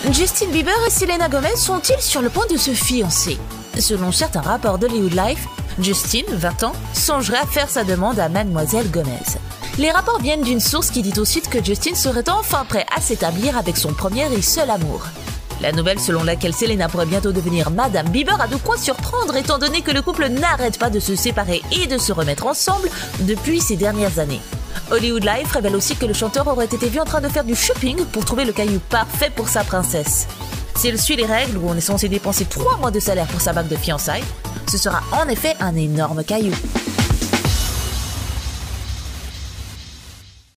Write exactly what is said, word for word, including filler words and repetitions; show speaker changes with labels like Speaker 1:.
Speaker 1: Justin Bieber et Selena Gomez sont-ils sur le point de se fiancer? Selon certains rapports d'Hollywood Life, Justin, vingt ans, songerait à faire sa demande à Mademoiselle Gomez. Les rapports viennent d'une source qui dit au site que Justin serait enfin prêt à s'établir avec son premier et seul amour. La nouvelle selon laquelle Selena pourrait bientôt devenir Madame Bieber a de quoi surprendre étant donné que le couple n'arrête pas de se séparer et de se remettre ensemble depuis ces dernières années. Hollywood Life révèle aussi que le chanteur aurait été vu en train de faire du shopping pour trouver le caillou parfait pour sa princesse. Si elle suit les règles où on est censé dépenser trois mois de salaire pour sa bague de fiançailles, ce sera en effet un énorme caillou.